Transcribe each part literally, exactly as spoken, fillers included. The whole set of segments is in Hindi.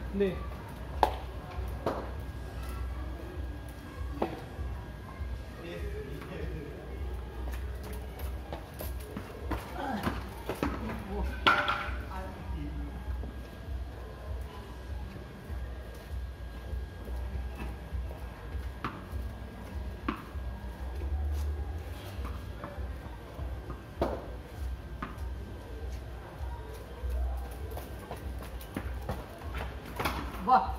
ले वाह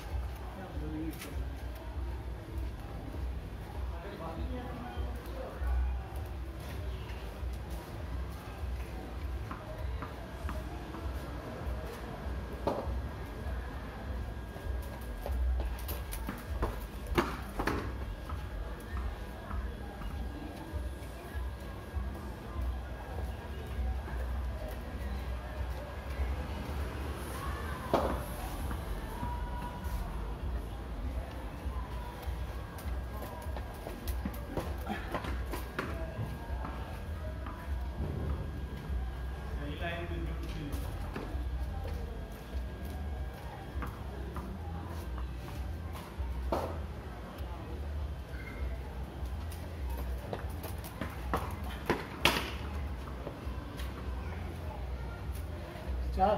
चार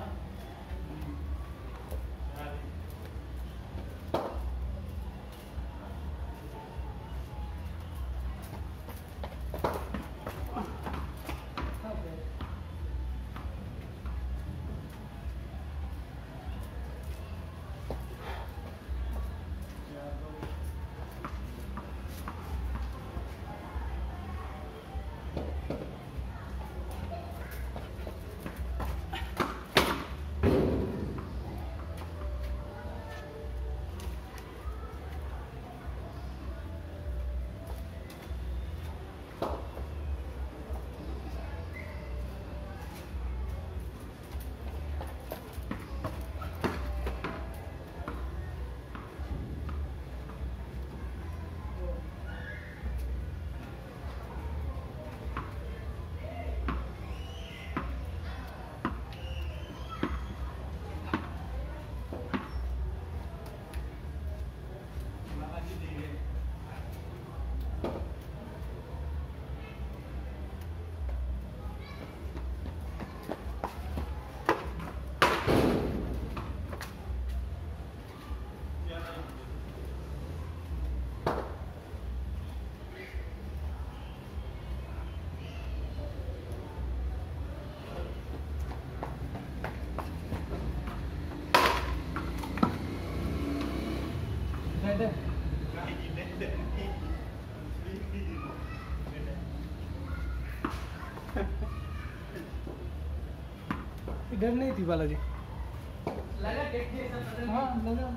इधर नहीं थी बालाजी लगा हाँ लगा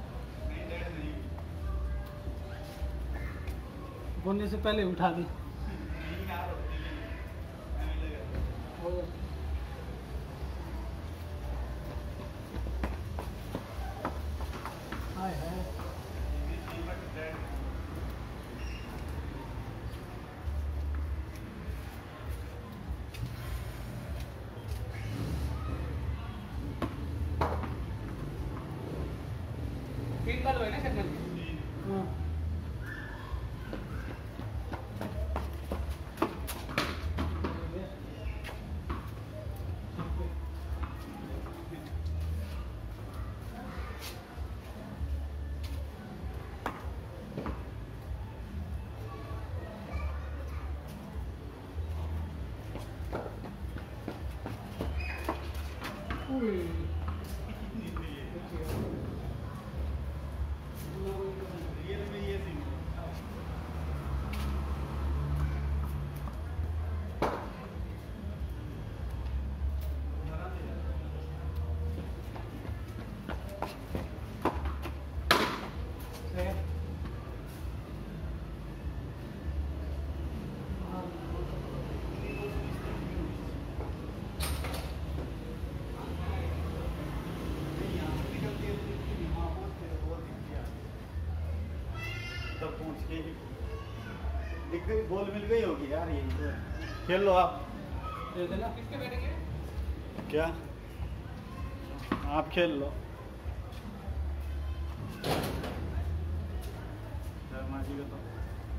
बोलने से पहले उठा दी हाय हाय तीन बार हुए ना शक्ल हाँ दिख गई बॉल मिल गई होगी यार यही तो खेल लो आप दे देना किसके बैठेंगे क्या आप खेल लो जी का तो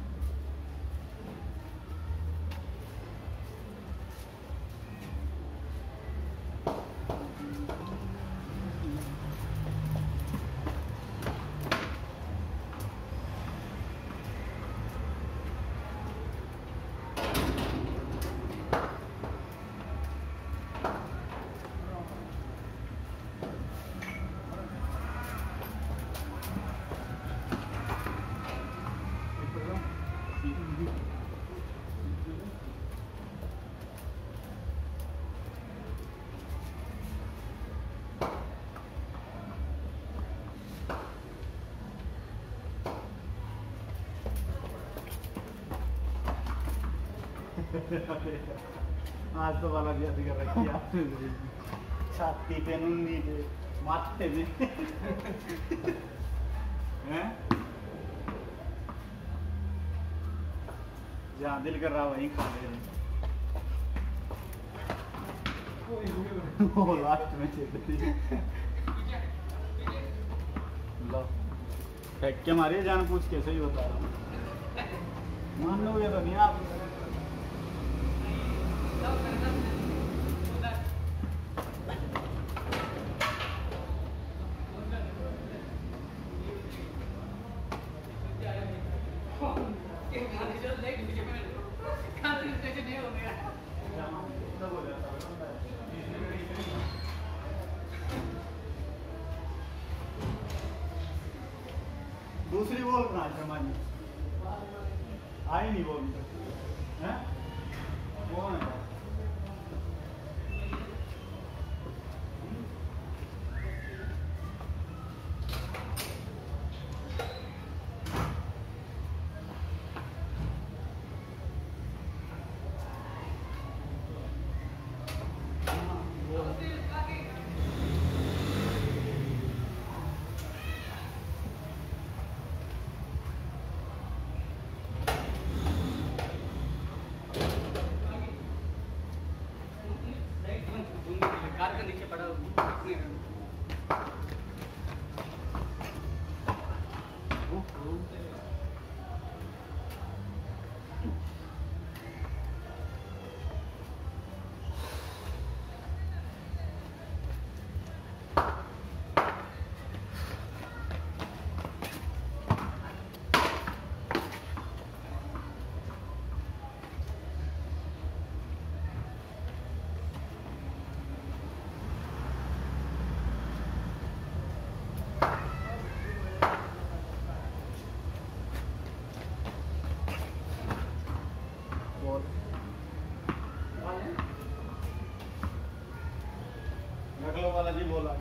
आज तो वाला भी अधिक रखी आपने छाती पे नुन्नी पे माथे में हैं जहाँ दिल कर रहा वहीं खा ले वो लास्ट में चलती लो फेंक के मारिए जान पूछ कैसे ही होता है मान लो ये तो नहीं आप दूसरी बॉल कहाँ है हमारी आई नहीं बॉल हैं कौन है कार के नीचे पड़ा नकलो वाला जी बोला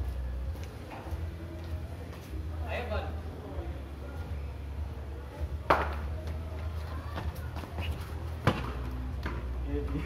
आए बल ये जी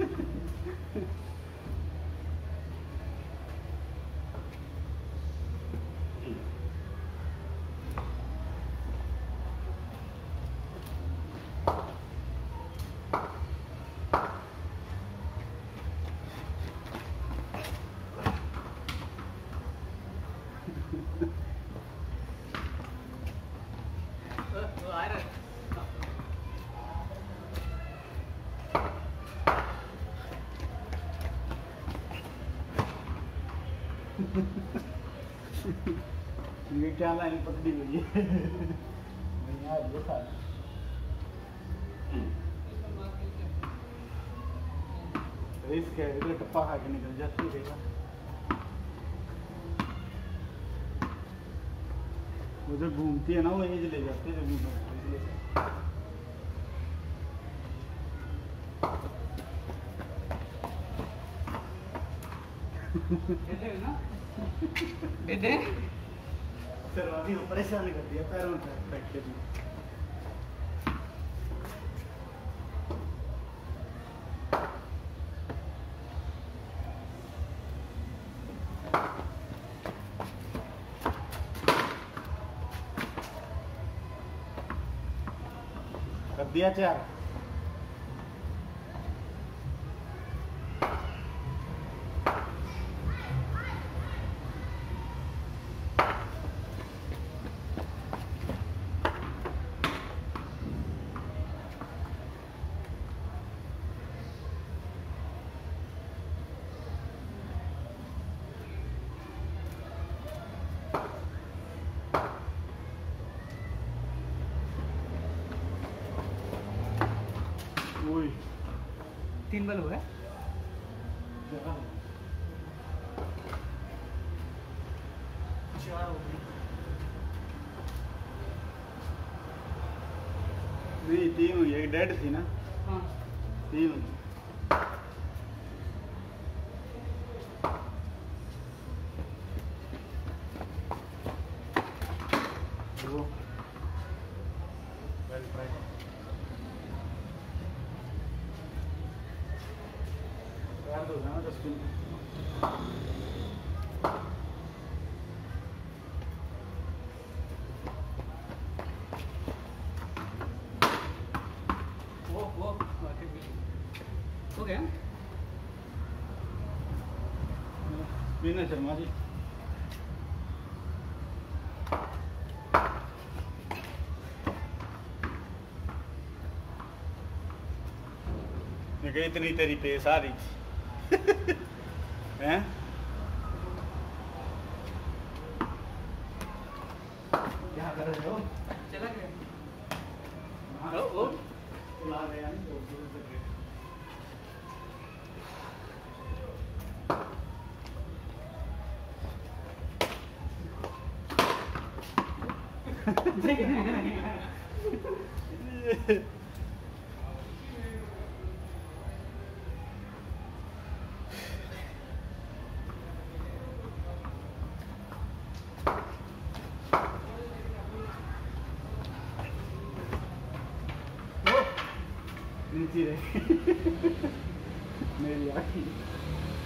ये क्या लाइन पकड़ी हुई है भैया ये था रिस्क है इधर टप्पा खा के निकल जाती है वो जो घूमती है ना वो यही ले जाती है फिर अभी वो परेशान कर दिया पैरों में बैठ के कर दिया चार ओए तीन बल्ब है। चार हो गई। नहीं तीन हुई, एक डेड थी ना। हाँ तीन हुई। वो वेल ट्राई। यार दो ना दस मिनट। वो वो हो गया। मीना शर्मा जी मैं इतनी तेरी पेश आ रही थी हैं? क्या कर रहे हो? चला गया। हाँ, ओ, ओ। बुला रहे हैं तो दूर से के। नीचे रहे मेरी आँखें